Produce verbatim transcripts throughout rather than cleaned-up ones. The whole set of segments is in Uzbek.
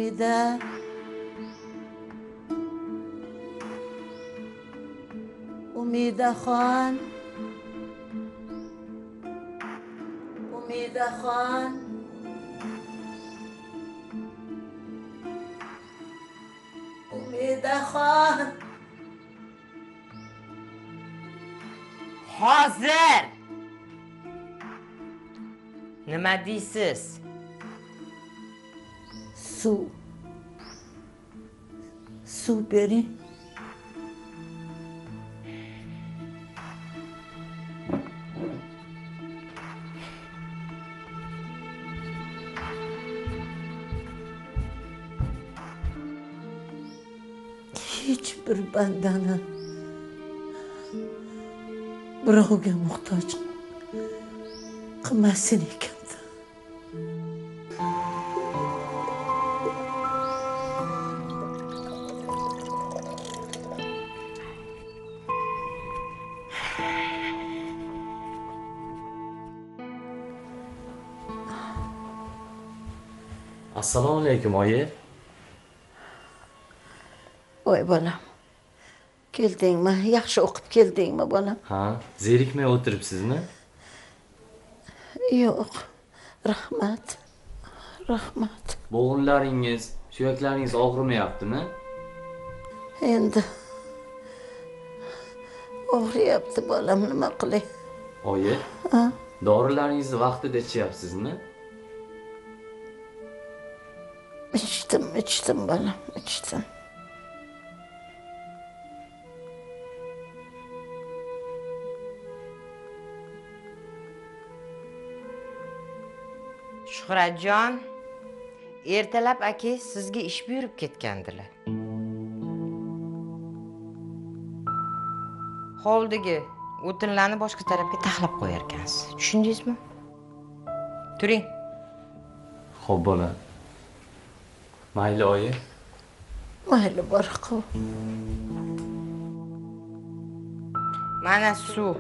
Umida. Umidaxon. Umidaxon. Umidaxon. Hozir. Nima deysiz? Suv. Suv bering. Hiçbir bandani birovga muhtoj qilmasin ekan. Assalomu alaykum oyi. Voy bolam. Keldingmi? Yaxshi o'qib keldingmi bolam? Ha, zerikmay o'tiribsizmi? Yo'q. Rahmat. Rahmat. Bo'g'inlaringiz, suyaklaringiz og'rimayaptimi? Endi og'riyapti bolam, nima qilay? Oyi, Ha? dorilaringizni vaqtida ichyapsizmi? Ichdim, ichdim bolam, ichdim. Shuhratjon, ertalab aka sizga ish buyurib ketgandilar. Hovlidagi o'tinlarni boshqa tarafga taxlab qo'yar ekansiz. Tushundingizmi? Turing. Xo'p, bola. Mayli oyi. Mayli, bor qil. Mana suv.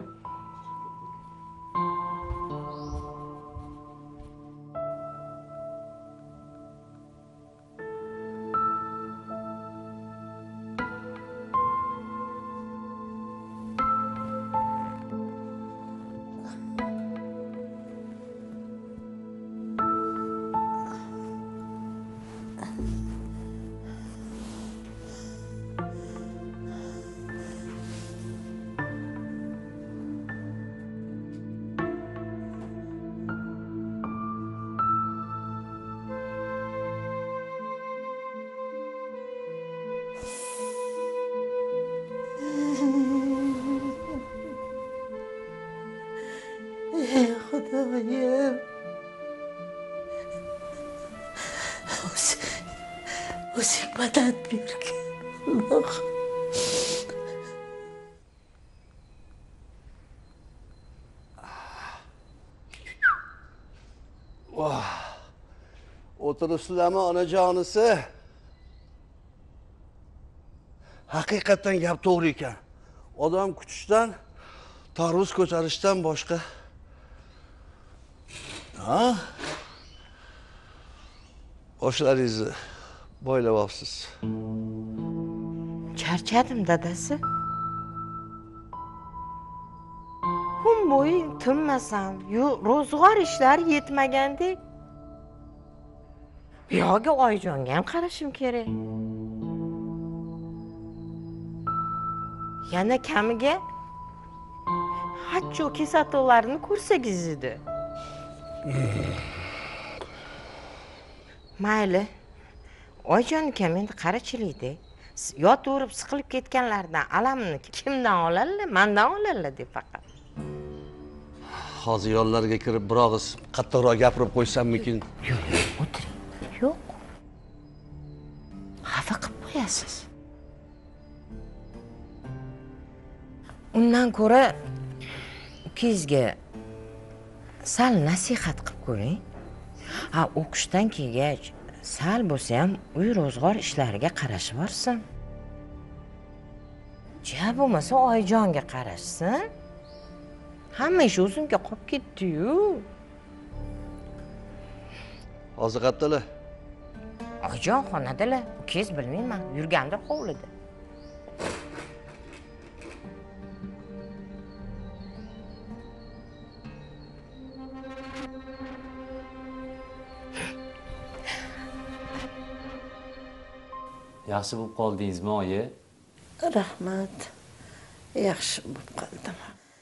Ey Xudoyim. O'zing, o'zing madad bergin. Alloh. O'tiribsizlarmi onajonisi? Haqiqatan gap to'g'ri ekan. Odam kutishdan, tarvuz ko'tarishdan boshqa. Ha? Boshlaringizni boylayapsiz. Charchadim dadasi. Kun bo'yi tinmasam, ro'zg'or ishlari yetmagandek. Buyoqqa oyijonga ham qarashim kerak. Yana kamiga hatto kesatuvlarini ko'rsangiz edi. Mayli. Oyijon kam endi qarachilikda. Yotaverib siqilib ketganlardan alamni kimdan oladilar? Mendan oladilar deb faqat. Hozir yonlarga kirib bir og'iz qattiqroq gapirib qo'ysammikin? Yo'q, o'tiring. Yo'q. Xafa qilib qo'yasiz. Undan ko'ra ukangizga sal nasihat qilib ko'ring. Ha, o'qishdan kelgach sal bo'lsa ham uy ro'zg'or ishlariga qarashib borsin. Ja bo'lmasa oyijonga qarashsin. Hamma ish o'zimga qolib ketdi-yu. Hozir qayerdalar? oyijon xonadalar, ukangiz bilmayman, yurgandir hovlida. Yaxshi bo'lib qoldingizmi, oyi? Rahmat. Yaxshi bo'lib qoldim.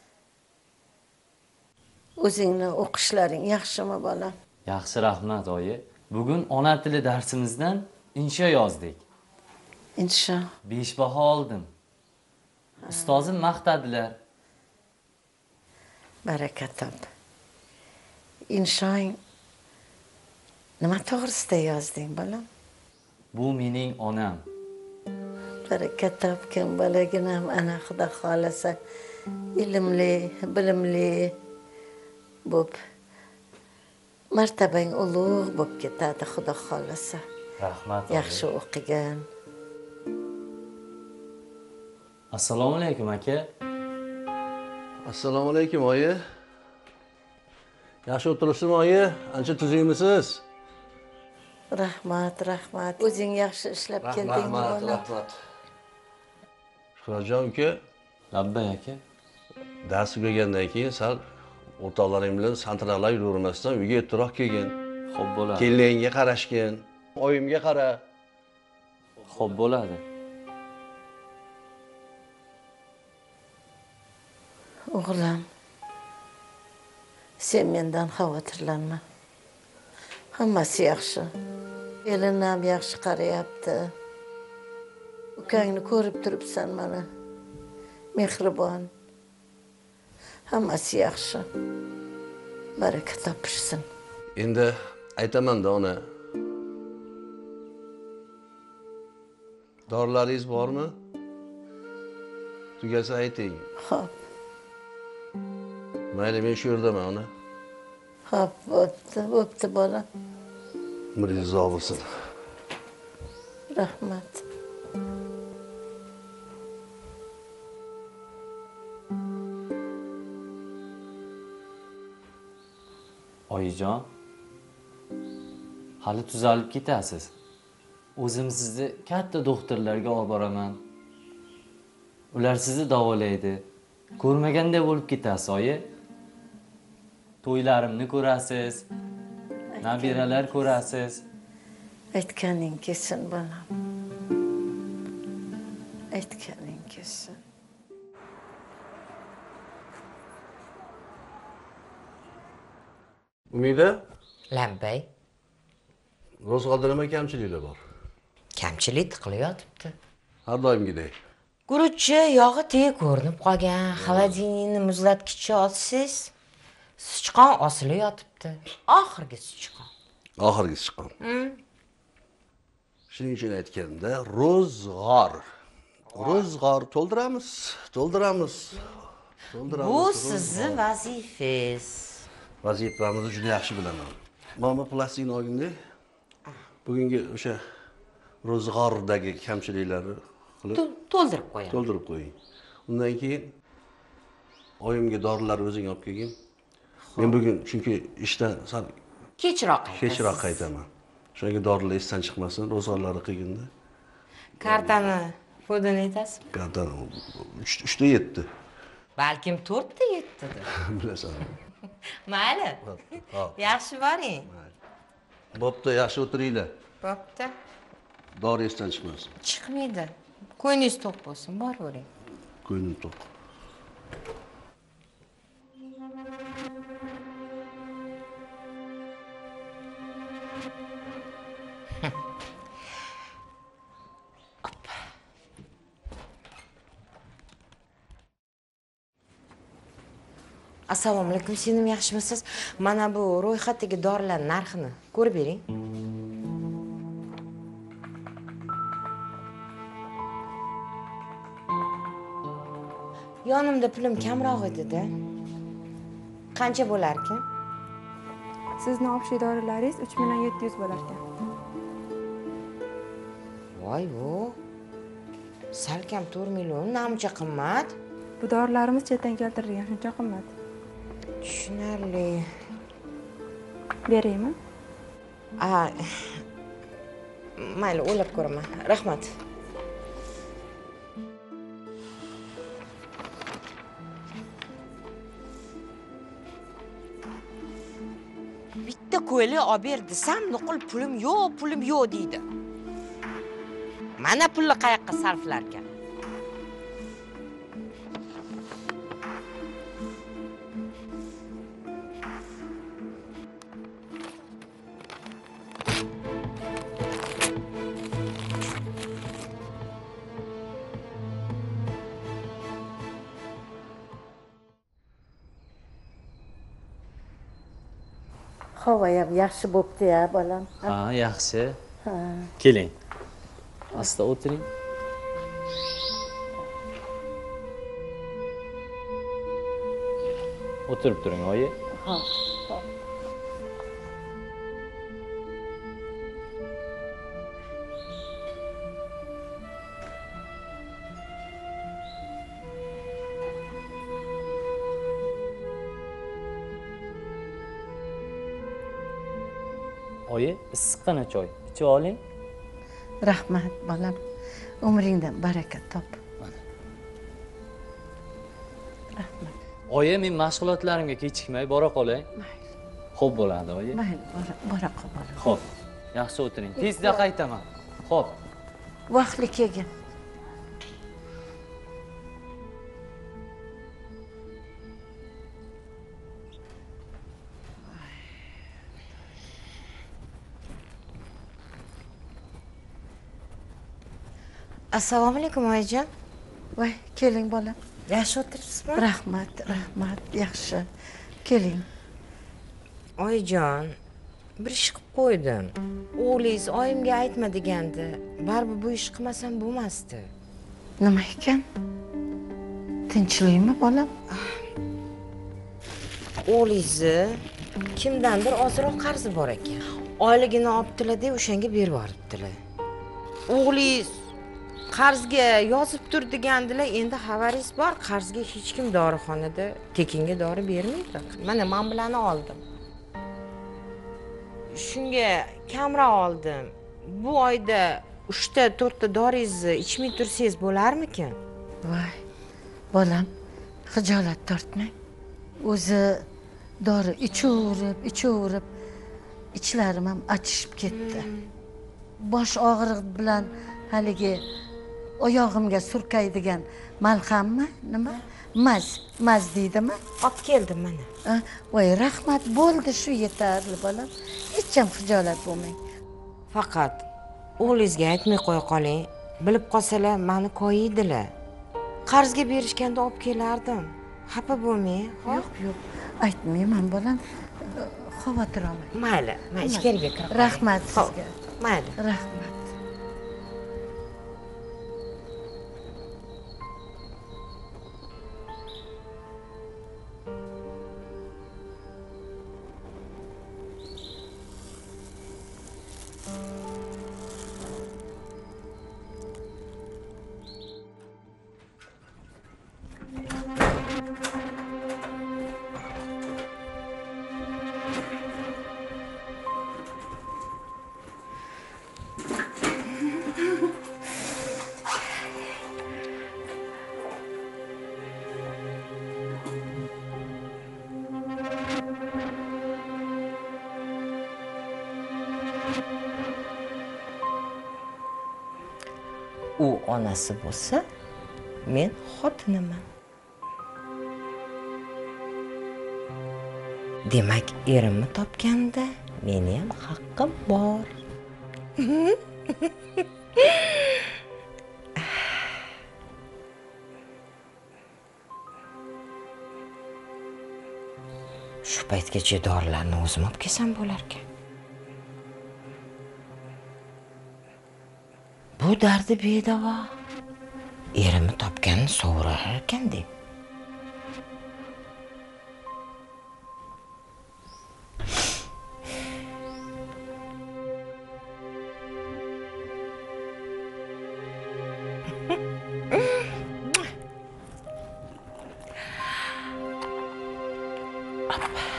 O'zingni o'qishlaring yaxshimi, bolam? Yaxshi, rahmat, oyi. Bugun ona tili darsimizdan insho yozdik. Insho. besh baho oldim. Ustozim maqtadilar. Baraka top. Inshoing nima to'g'risida yozding, bolam? Bu mening onam. Baraka topgan bolaginam ana xudo xolasa ilmli, bilimli bo'p martabang ulug' bo'lib ketadi xudo xolasa. Rahmat. Yaxshi o'qigan. Assalomu alaykum, aka. Assalomu alaykum, oyi. Yaxshi o'tiribsizmi, oyi? Ancha tuzukmisiz? Rahmat, rahmat. O'zing yaxshi ishlab keldingmi, Rahmat, bolam? rahmat. Shuhratjon uka, Labbay, aka. dars tugagandan keyin sal o'rtoqlaring bilan santralab yuravermasdan uyga ertaroq kelgin. Xo'p bo'ladi. Kelinga qarashgin, oyimga qara. Xo'p bo'ladi. O'g'lim, sen mendan xavotirlanma. Hammasi yaxshi. Elinam yaxshi qarayapti. Ukangni ko'rib turibsan mana. Mehribon. Hammasi yaxshi. Baraka topishsin. Endi aytaman-da ona. Dorilaringiz bormi? Tugasa ayting. Xo'p, Mayli, men shu yerdaman ona. xo'p, bo'pti, bo'pti bolam. Umringiz uzoq bo'lsin. Rahmat. Oyijon, hali tuzalib ketasiz. O'zim sizni katta doktorlarga olib boraman. Ular sizni davolaydi. Ko'rmaganday bo'lib ketasiz, oyi. To'ylarimni ko'rasiz. Nabiralar ko'rasiz. Aytganing kelsin bolam. Aytganing kelsin. Umida, Labbay, ro'zg'orda nima kamchiliklar bor? kamchilik tiqilib yotibdi. Har doimgidek. Guruchchi yog'i tegi ko'rinib qolgan. Xolodilnikni muzlatgichga olsangiz, sichqon osilib yotibdi. Oxirgi sichqon. Oxirgi chiqqan. Shuning uchun aytganda ro'zg'or. Ro'zg'or to'ldiramiz, to'ldiramiz. To'ldiramiz. Bu sizni vazifangiz. Vazifamizni juda yaxshi bilaman. Mana plastikni olganda bugungi o'sha ro'zg'ordagi kamchiliklarni qilib To'ldirib qo'ying. to'ldirib qo'ying. Undan keyin oyimga dorilar o'zing olib kelgin. Men bugun chunki ishdan sal Kechroq qaytasiz. kechroq qaytaman. Shunga dorilar esdan chiqmasin, ro'zg'orlarni qilganda. Kartani kodini aytasizmi? Kartan uch ta yetti. Balkim to'rt ta yettidir. Bilasan. Mayli. Hop. Yaxshi boring. Bo'pti, yaxshi o'tiringlar. Bo'pti. Dori esdan chiqmasin. Chiqmaydi. Ko'nglingiz to'q bo'lsin, boravering. Ko'nglim to'q. Assalomu alaykum, sinim yaxshimisiz? Mana bu ro'yxatdagi dorilar narxini ko'rib bering. Yonimda pulim kamroq edi-da. Qancha bo'lar ekan? Sizni общий dorilaringiz uch million yetti yuz bo'lar ekan. Voy bu. Salkam to'rt million, namuncha qimmat. Bu dorilarimiz chetdan keltirilgan, shuncha qimmat. Tushunarli. Beraymi? A, mayli, o'ylab ko'raman. Rahmat. Bitta ko'ylak olib ber desam, nuqul pulim yo'q, pulim yo'q deydi. Mana pulni qayoqqa sarflarkan? Havo ham yaxshi bo'pti-ya, bolam. Ha, yaxshi. Keling. Asta o'tiring. O'tirib turing, oyi. Ha. Oyi, issiqqina choy. Ichib oling. Rahmat, bolam. Umringdan baraka top. Rahmat. Oyi, men mashg'ulotlarimga kechikmay bora qolay. Mayli. Xo'p bo'ladi, oyi. Mayli, bora, bora qol bolam. Xo'p. Yaxshi o'tiring. Tezda qaytaman. Xo'p. Vaqtli kelgin. Assalomu alaykum oyijon. Voy, keling bolam. Yaxshi o'tiribsizmi? Rahmat, rahmat, yaxshi. Keling. Oyijon, bir ish qilib qo'ydim. O'g'lingiz oyimga aytma degandi. Baribir bu ish qilmasam bo'lmasdi. Nima ekan? Tinchlikmi, bolam? O'g'lingizni kimdandir ozroq qarzi bor ekan. Oyligini olibdilar deb o'shanga berib yuboribdilar. O'g'lingiz qarzga yozib tur degandilar. Endi xabaringiz bor, qarzga hech kim dorixonada tekinga dori bermaydi. Mana men bilan oldim. Shunga kamroq oldim. Bu oyda uchta to'rtta doringizni ichmay tursangiz bo'larmikin? Voy, bolam, xijolat tortmang. O'zi dori ichaverib, ichaverib ichlarim ham achishib ketdi. Bosh og'rig'i bilan haligi oyog'imga surkaydigan malhammi? Nima? Maz, maz deydimi? Olib keldim mana. Ha, voy, rahmat, bo'ldi, shu yetarli bolam. Hech ham xijolat bo'lmang. Faqat o'g'lingizga aytmay qo'ya qoling. Bilib qolsalar meni koyiydilar. Qarzga berishganda olib kelardim. Xafa bo'lmang, xo'p? Yo'q, yo'q, aytmayman bolam. Xavotir olmang. Mayli, men ichkariga kirib qolay. Rahmat sizga. Mayli. Rahmat. U onasi bo'lsa, men xotiniman. Demak, erimni topganda meni ham haqqim bor. Shu paytgacha dorilarni o'zim olib kelsam bo'lar ekan. Bu dardi bedavo. Erimni topganini so'rar ekan deb.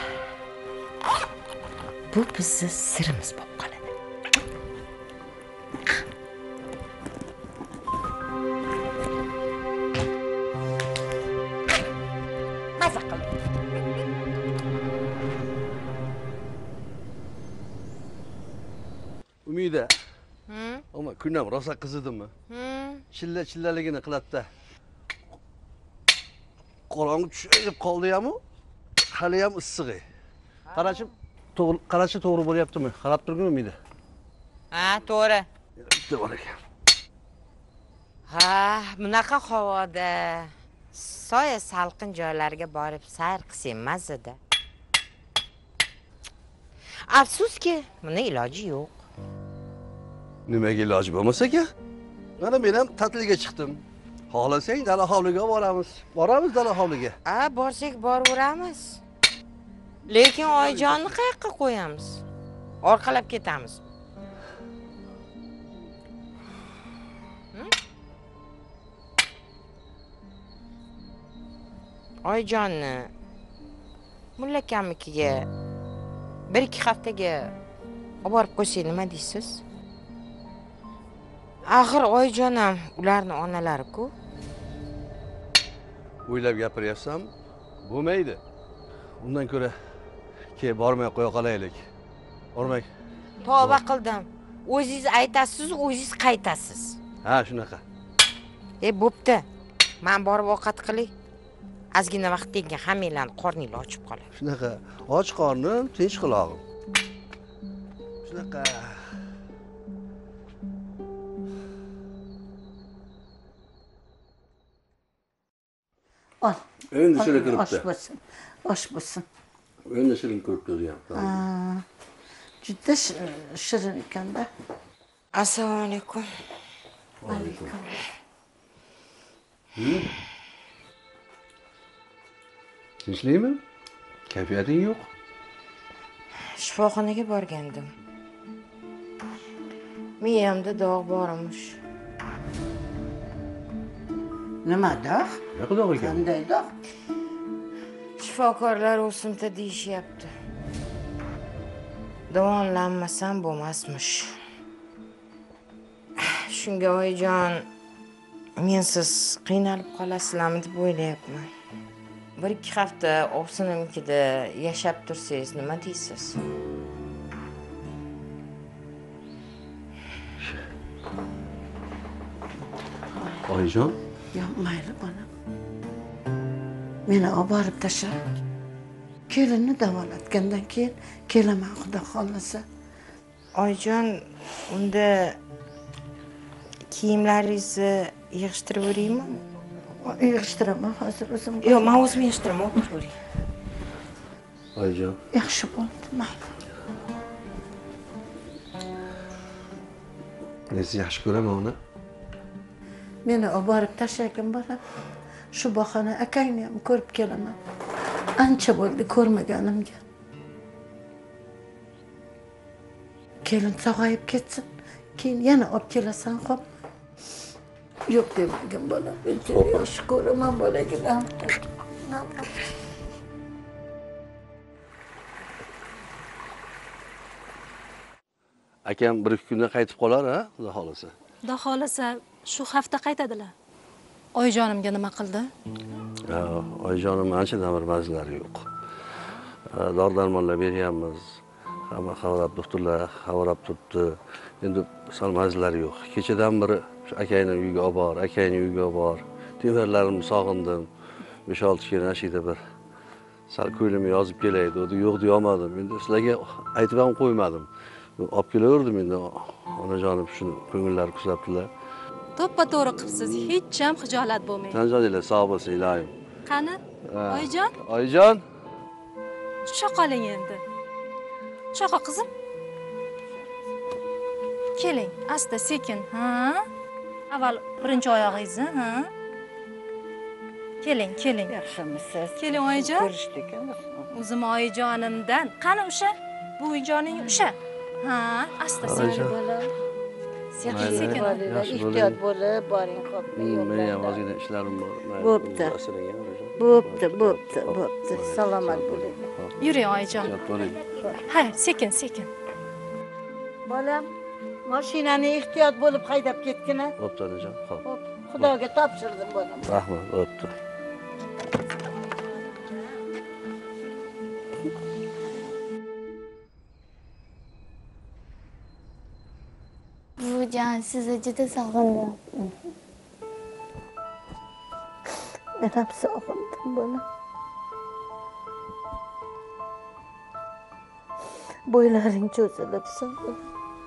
Bu bizni sirimiz bo'lib qoladi. Umida. Ama kunam rosa qizidimi? Chilla chillaligini qiladi-da. Qorong'i tushib qoldi-yamu? Hali ham issiq. Qarachim, to'g'ri, qarachi to'g'ri bo'lyaptimi? Qarab turgin Umida. Ha, to'g'ri. Bitta bor ekan. Ha, bunaqa havoda soya salqin joylarga borib sayr qilsam mazada. Afsuski, buni iloji yo'q. Nimaga iloji bo'lmasa-ki? Mana men ham ta'tilga chiqdim. Xohlasang dala hovliga boramiz. Boramiz dala hovliga. A, borsak boraveramiz. Lekin oyjonni qayoqqa qo'yamiz? Orqalab ketamiz. Oyjonni mulla kamnikiga bir ikki haftaga olib borib qo'ysak nima deysiz? Axir oyjon ham ularning onalari-ku. O'ylab gapiryapsam, bo'lmaydi. Undan ko'ra ke bormay qo'ya qolaylik. Bormay. Tavba qildim. O'zingiz aytasiz, o'zingiz qaytasiz. Ha, shunaqa. E, bo'pti. Men borib ovqat qilay. Ozgina vaqtdan keyin hammanglarning qorningiz ochib qoladi. Shunaqa. Och qornim, tinch qulog'im. Shunaqa. Al. Endi shirin Osh kiribdi. bo'lsin. Osh bo'lsin. Endi shirin kiribdi o'zi ham. Juda shi- shirin ekan-da. Assalomu alaykum. Alaykum. Tinchlikmi? Kayfiyating yo'q? Shifoxonaga borgandim. Miyamda dog' bor emish. Nima dog'? Yo'q dog' ekan. Qanday dog'? Shifokorlar o'simta deyishyapti. Davolanmasam bo'lmasmish. Shunga oyijon, mensiz qiynalib qolasizlarmi deb o'ylayapman. Bir ikki hafta ovsinimnikida yashab tursangiz nima deysiz? Oyijon, Yo'q, mayli bolam. Meni olib borib tasha. Kelinni davolatgandan keyin kelaman xudo xolasa. Oyijon, unda kiyimlaringizni yig'ishtirib yuboraymi? Yig'ishtiraman hozir o'zim. Yo'q, men o'zim yig'ishtiraman, o'tiravering. oyijon. Yaxshi bo'ldi, mayli. Men sizni yaxshi ko'raman uni. Meni olib borib tashlagin bolam. Shu bahona akangni ham ko'rib kelaman. Ancha bo'ldi ko'rmaganimga. Kelin sog'ayib ketsin, keyin yana olib kelasan, xo'p? Yo'q demagin bolam. Men seni yaxshi ko'raman bolagidan. Akam bir ikki kunda qaytib qolar, ha, xudo xolasa. Xudo xolasa shu hafta qaytadilar. Oyijonimga nima qildi? Ha, oyijonim anchadan bir mazlari yo'q. Dori-darmonlar beryapmiz. Hamma xabarlab doktorlar xabarlab turibdi. Endi sal mazlari yo'q. Kechadan beri shu akangning uyiga olib bor, akangning uyiga olib bor. Temirlarimni sog'indim. besh olti kun ashida bir sal ko'nglimga yozib kelay dedi. Yo'q deya olmadim. Endi sizlarga aytib ham qo'ymadim. Olib kelaverdim endi. Onajonim shuni ko'ngillari kuzatdilar. To'ppa-to'g'ri qilibsiz. Hech ham xijolat bo'lmaydi. Tan joyinglar sog' bo'lsin, ilohim. Qani? Oyijon, Oyijon, tusha qoling endi. Shoqa qizim. Keling, asta sekin, ha? Avval birinchi oyog'ingizni, ha? Keling, keling. Yaxshimisiz? Keling oyijon. Ko'rishdik. O'zim oyijonimdan. Qani o'sha? Bu oyijoning o'sha. Ha, asta sekin. Sekin, sekin. Ehtiyot bo'lib boring, xo'pmi? men ham ozgina ishlarim bor. Bo'pti. Bo'pti, bo'pti, bo'pti. Salomat bo'ling. Yuring oyijon. Ha, sekin, sekin. Bolam, mashinani ehtiyot bo'lib haydab ketgin. Bo'pti, onajon. Xo'p. Xo'p, Xudoga topshirdim bolam. Rahmat, bo'pti. oyijon, sizni juda sog'indim. Men ham sog'indim buni. Bo'ylaring cho'zilib sog'in.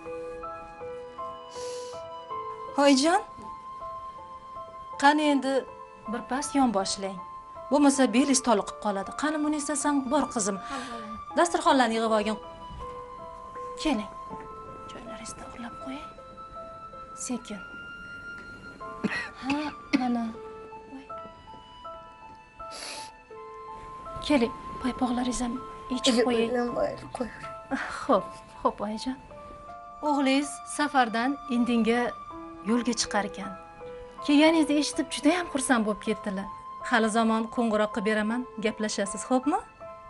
Oyijon, qani endi bir pas yon boshlang. Bo'lmasa belingiz toliqib qoladi. Qani buni eslasang bor qizim. Dasturxonlarni yig'ib olgin. Keling. Joylaringizda uxlab qo'ying. Sekin. Ha, mana. Voy. Keling, paypoqlaringizni ham yechib qo'ying. Qo'y. Xo'p, xo'p oyijon. O'g'lingiz safardan indinga yo'lga chiqar ekan. Kelganingizni eshitib juda ham xursand bo'lib ketdilar. Hali zamon qo'ng'iroq qilib beraman, gaplashasiz, xo'pmi?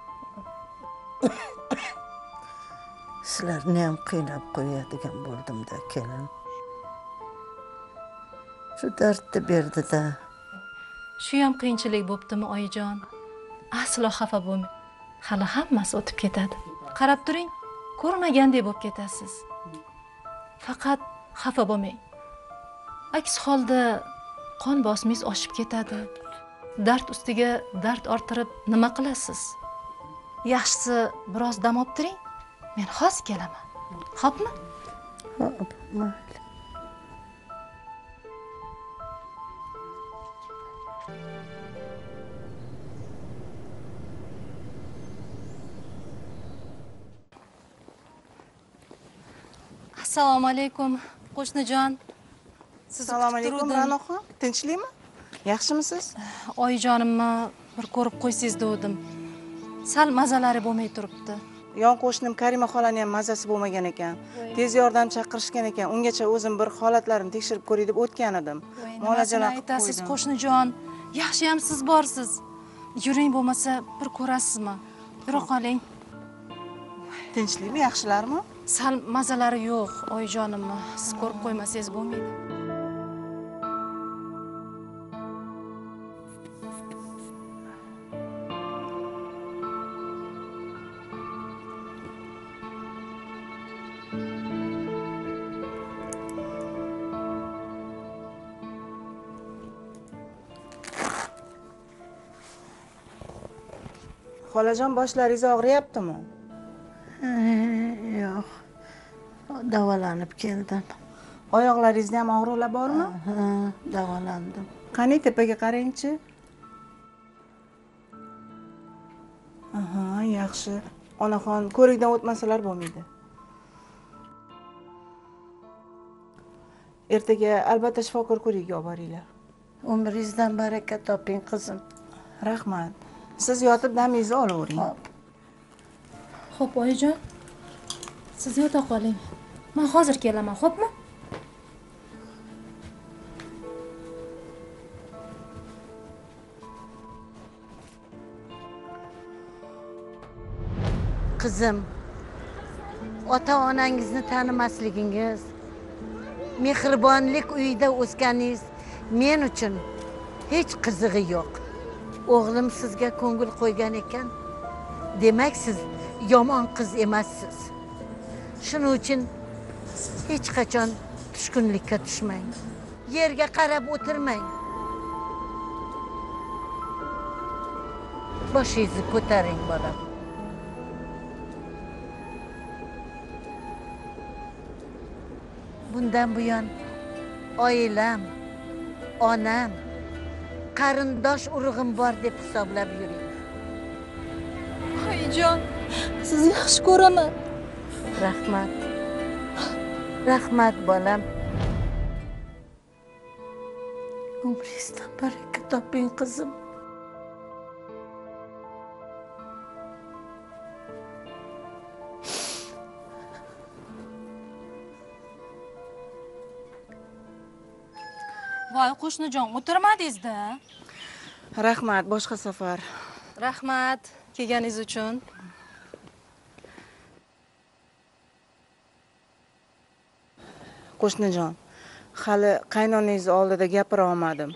Sizlarni ham qiynab qo'yadigan bo'ldim-da, kelin. Shu dardni berdi-da. Shu ham qiyinchilik bo'ptimi, oyijon? Aslo xafa bo'lmang. Hali hammasi o'tib ketadi. Qarab turing, ko'rmagandek bo'lib ketasiz. Faqat xafa bo'lmang. Aks holda qon bosimingiz oshib ketadi. Dard ustiga dard orttirib nima qilasiz? Yaxshisi biroz dam olib turing. Men hozir kelaman. Xo'pmi? Xo'p, mayli. Assalomu alaykum, qo'shnijon. Assalomu alaykum, Ra'noxon. Tinchlikmi? Yaxshimisiz? Oyijonimni bir ko'rib qo'ysangiz dedim. Sal mazalari bo'lmay turibdi. Yon qo'shnim Karima xolani ham mazasi bo'lmagan ekan. Tez yordam chaqirishgan ekan. Ungacha o'zim bir holatlarini tekshirib ko'ray deb o'tgan edim. Muolajalar qilib aytasiz, qo'ydim. qo'shnijon. Yaxshi ham siz borsiz. Yuring, bo'lmasa bir ko'rasizmi? Yura qoling. Tinchlikmi, yaxshilarmi? Sal mazalari yo'q, oyijonimni. Siz ko'rib qo'ymasangiz bo'lmaydi. Xolajon, boshlaringiz og'riyaptimi? Yo'q. Davolanib keldim. Oyoqlaringizda ham og'riqlar bormi? Ha, davolandim. Qani tepaga qarang-chi. Aha, yaxshi. Onaxon, ko'rikdan o'tmasalar bo'lmaydi. Ertaga albatta shifokor ko'rigiga olib boringlar. Umringizdan baraka toping, qizim. Rahmat. Siz yotib damingizni olavering. Xo'p. Xo'p, oyijon. Siz yota qoling. Men hozir kelaman, xo'pmi? Qizim, ota-onangizni tanimasligingiz, mehribonlik uyida o'sganingiz men uchun hech qizig'i yo'q. O'g'lim sizga ko'ngil qo'ygan ekan. Demak, siz yomon qiz emassiz. Shuning uchun hech qachon tushkunlikka tushmang. Yerga qarab o'tirmang. Boshingizni ko'taring, bolam. Bundan buyon oilam, onam, qarindosh urug'im bor deb hisoblab yuring. Oyijon, sizni yaxshi ko'raman. Rahmat. Rahmat, bolam. Umringizdan baraka toping, qizim. Voy, qo'shnijon, o'tirmadingiz-da. Rahmat, boshqa safar. Rahmat kelganingiz uchun. Qo'shnijon, hali qaynonangiz oldida gapira olmadim.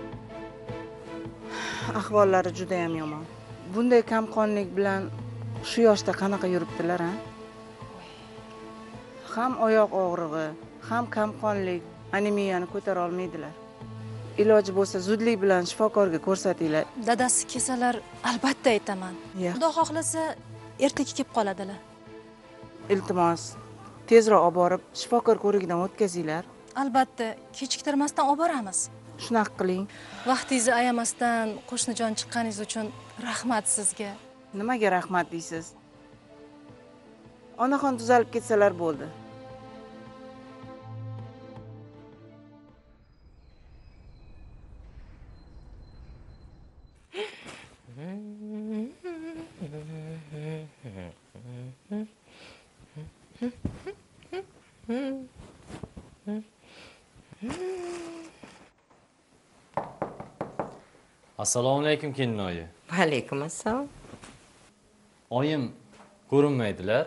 Ahvollari juda ham yomon. Bunday kamqonlik bilan shu yoshda qanaqa yuribdilar, ha? ham oyoq og'rig'i, ham kamqonlik, anemiyani ko'tara olmaydilar. Iloji bo'lsa zudlik bilan shifokorga ko'rsatinglar. Dadasi kelsalar albatta aytaman. Ya. Xudo xohlasa ertaga kelib qoladilar. Iltimos, tezroq olib borib shifokor ko'rigidan o'tkazinglar. Albatta, kechiktirmasdan olib boramiz. Shunaqa qiling. Vaqtingizni ayamasdan qo'shnijon chiqqaningiz uchun rahmat sizga. Nimaga rahmat deysiz? Onaxon tuzalib ketsalar bo'ldi. Assalomu alaykum kelinoyi. Va alaykum assalom. Oyim ko'rinmaydilar.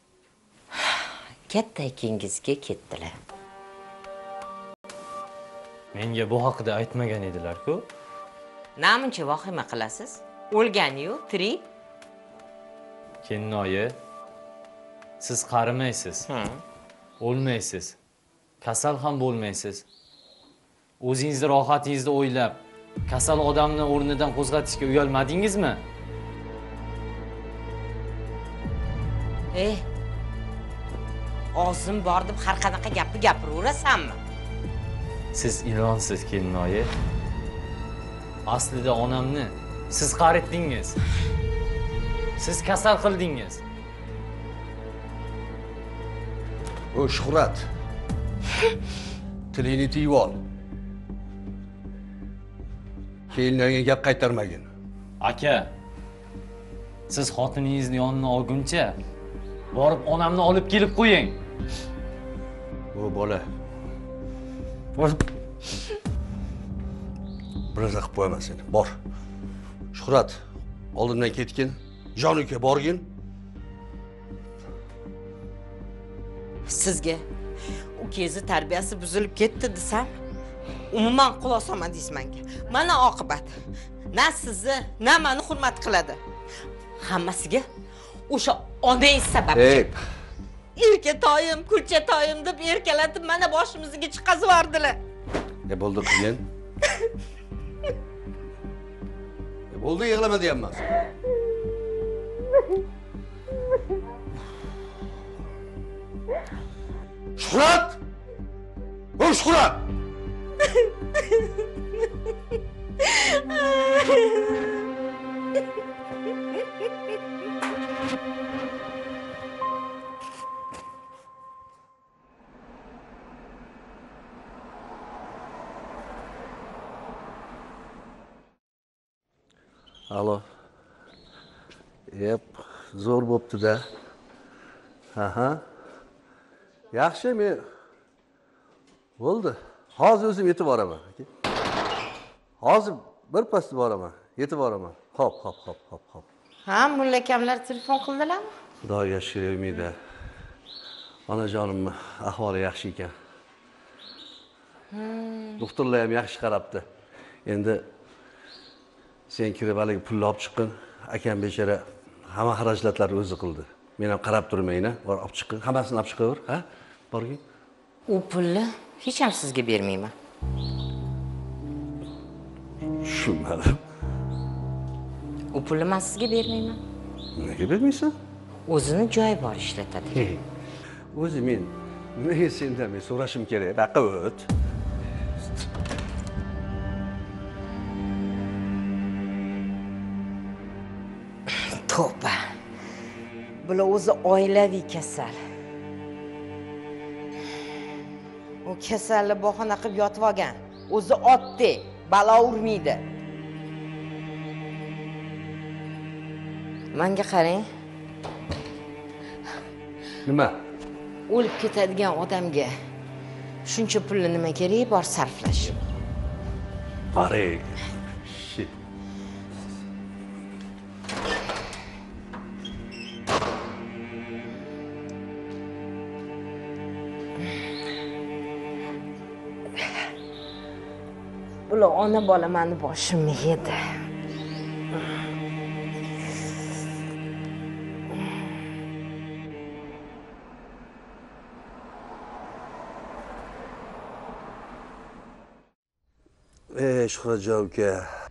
Katta akangizga ketdilar. Menga bu haqida aytmagan edilar-ku. Namuncha vahima qilasiz? O'lgani-yu, tirik. Kelinoyi, siz qarimaysiz. O'lmaysiz. Kasal ham bo'lmaysiz. O'zingizni rohatingizni o'ylab, kasal odamni o'rnidan qo'zg'atishga uyalmadingizmi? Eh. Og'zim bor deb har qanaqa gapni gapiraverasanmi? Siz ilonsiz, kelinoyi. Aslida onamni siz qaritdingiz. Siz kasal qildingiz. O Shuhrat. Tilingni tiyib ol. Kelinoyiga gap qaytarmagin. Aka, siz xotiningizni yonina olguncha borib onamni olib kelib qo'ying. O bola. Bor. Biroz qilib qo'yaman seni. Bor. Shuhrat, oldimdan ketgin. Jon uka borgin. Sizga ukangizni tarbiyasi buzilib ketdi desam, umuman quloq solmadingiz menga. Mana oqibat. Na sizni, na meni hurmat qiladi. Hammasiga o'sha onangiz sababchi. Ey, Erkatoyim, kulchatoyim deb erkalatib mana boshimizga chiqazib yubordilar. ne bo'ldi qilgan? Ne bo'ldi, yig'lama deyapman. Shuhrat! O Shuhrat! Alo. Yep, zo'r bo'pti-da. Aha. Yaxshi, men bo'ldi. Hozir o'zim yetib boraman. Hozir bir pasda boraman, yetib boraman. Hop, hop, hop, hop, hop. Ha, mulla akamlar telefon qildilarmi? Xudoga shukr, Umida. Onajonimni ahvoli yaxshi ekan. Doktorlar ham yaxshi qarabdi. Endi sen kirib haligi pulni olib chiqqin. Akam bechora hamma xarajatlarni o'zi qildi. Men ham qarab turmayman, bor olib chiqqin. Hammasini olib chiqaver, ha? Borgin. U pulni hech ham sizga bermayman. Tushunmadim. U pulni men sizga bermayman. Nega bermaysan? O'zini joyi bor ishlatadi. O'zi men nimaga sendan men so'rashim kerak? Baqa o't. To'ba. Bular o'zi oilaviy kasal. U kasalni bahona qilib yotib olgan. O'zi otdek, balo urmaydi. Menga qarang. Nima? O'lib ketadigan odamga shuncha pulni nima kerak bor sarflash? Qarang. Shit. Bular ona bola meni boshimni yedi. Ey Shuhratjon uka.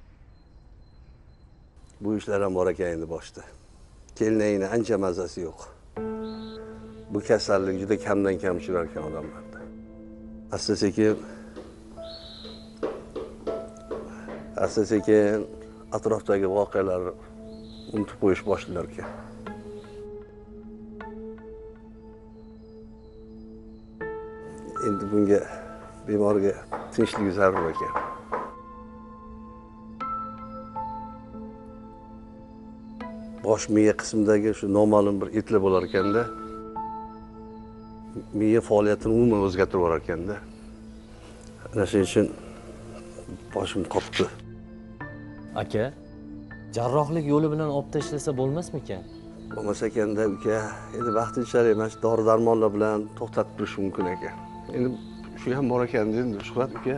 Bu ishlar ham bor ekan endi boshda. Kelinayni ancha mazasi yo'q. Bu kasallik juda kamdan kam uchrar ekan odamlarda. Asta-sekin Asta-sekin atrofdagi voqealarni unutib qo'yish boshlar ekan. Endi bunga bemorga tinchlik zarur ekan. Bosh miya qismidagi shu noma'lum bir etlar bo'lar ekanda, miya faoliyatini umuman o'zgartirib yuborar ekanda. Ana shuning uchun boshim qopdi. Aka, jarrohlik yo'li bilan olib tashlasa bo'lmasmikan? Bo'lmas ekanda uka, endi vaqtinchalik mana shu dori-darmonlar bilan to'xtatib turish mumkin ekan. Endi shu ham bor ekan endi Shuhrat uka.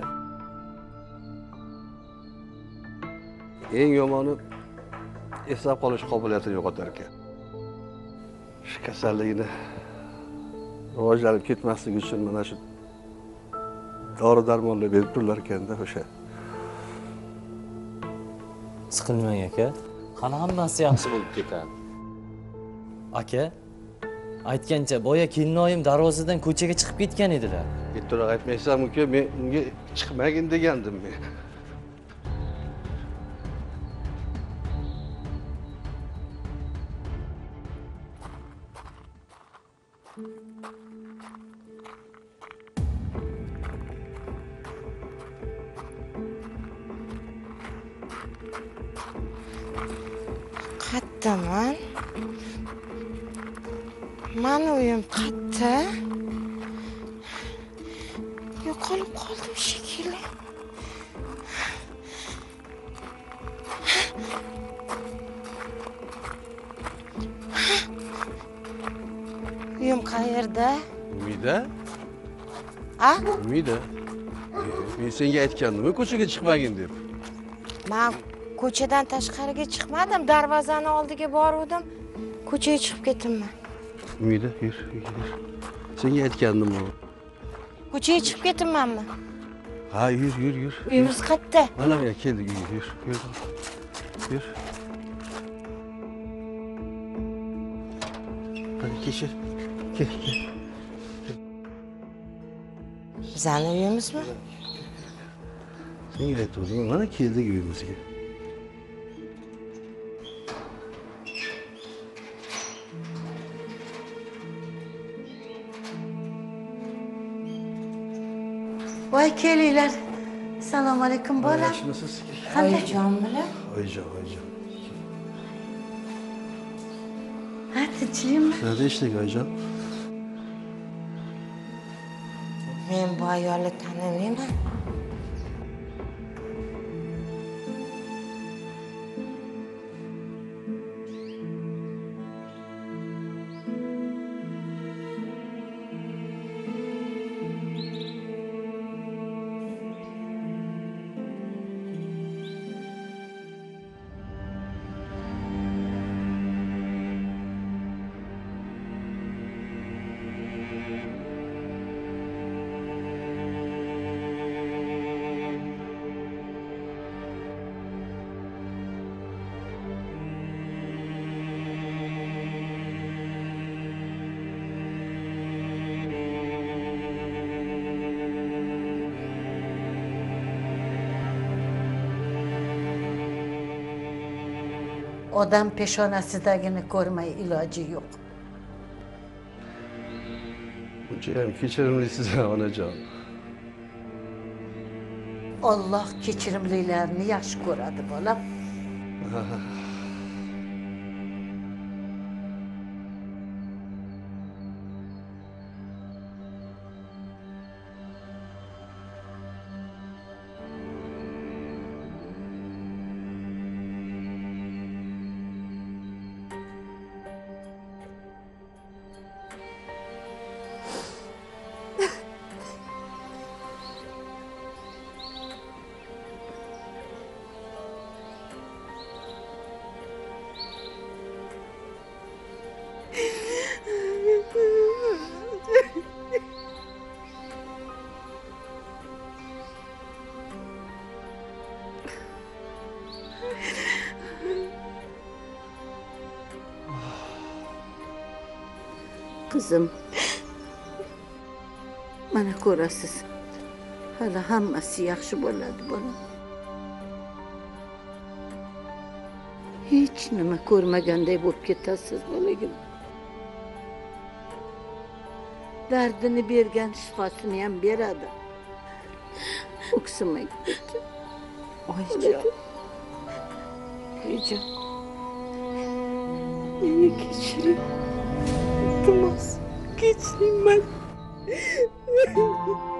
Eng yomoni eslab qolish qobiliyatini yo'qotar ekan. Shu kasallikni rivojlanib ketmasligi uchun mana shu dori-darmonlar berib turlar ekanda o'sha. Siqilmang aka, hali hammasi yaxshi bo'lib ketadi. Aka, aytgancha boya kelinoyim darvozadan ko'chaga chiqib ketgan edilar. Yettiroq aytmaysan uka, men unga chiqmagin degandim men. Qayerdaman? Mani uyim qayerda? Yo'qolib qoldim shekilli. Uyim qayerda? Umida? A? Umida. Men senga aytgandim, ko'chaga chiqmagin deb. Men ko'chadan tashqariga chiqmadim, darvozani oldiga bordim. Ko'chaga chiqib ketdimmi? Umida, yur, yur. Senga aytgandim uni. Ko'chaga chiqib ketdimmanmi? Ha, yur, yur, yur. Uyimiz qayerda? Mana men keldik, yur, yur. Yur. Yur. Hadi kechir. Kel, kel. Bizani uyimizmi? Senga aytdim, mana keldik uyimizga. Voy kelinglar. Assalomu alaykum bolam. Yaxshimisiz? Oyijon bilan. Oyijon, oyijon. Ha, tinchlikmi? Nerede ishlik oyijon? Men bu ayolni tanimayman. Odam peshonasidagini ko'rmay iloji yo'q. Buncha ham kechirimlisiz onajon. Alloh kechirimlilarni yaxshi ko'radi bolam. Qizim, mana ko'rasiz, hali hammasi yaxshi bo'ladi, bolam. Hech nima ko'rmaganday bo'lib ketasiz, boligim. Dardini bergan shifosini ham beradi. O'ksimang. Oyijon. Oyijon. Meni kechiring. Iltimos, kechiring meni.